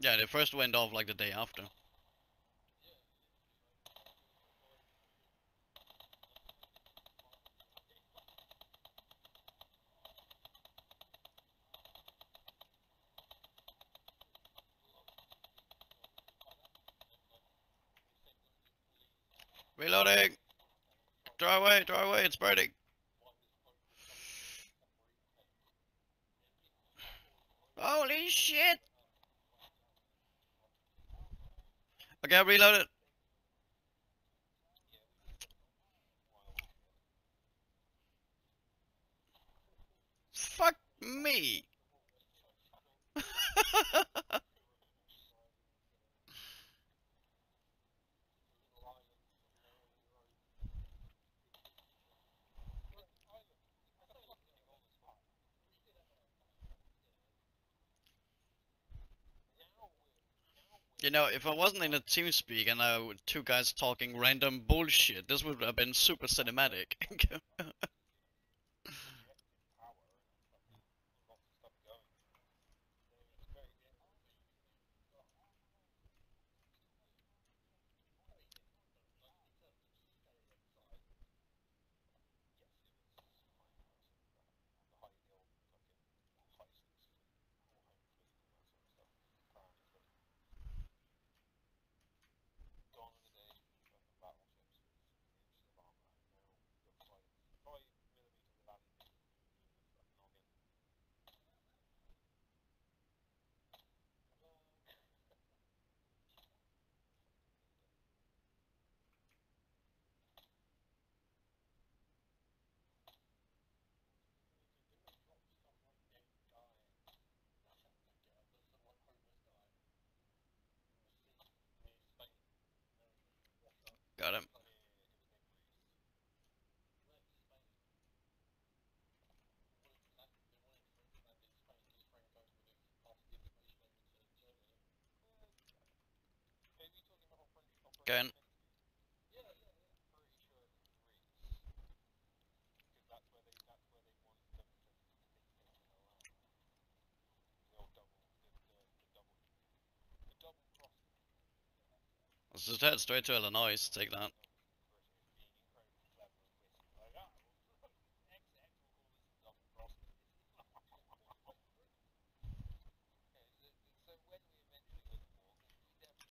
Yeah, the first went off like the day after. Reloading! Draw away, it's burning! Holy shit! Okay, reload it. Fuck me! You know, if I wasn't in a TeamSpeak and two guys talking random bullshit, this would have been super cinematic. Got him. Again. Let's just head straight to Illinois, take that.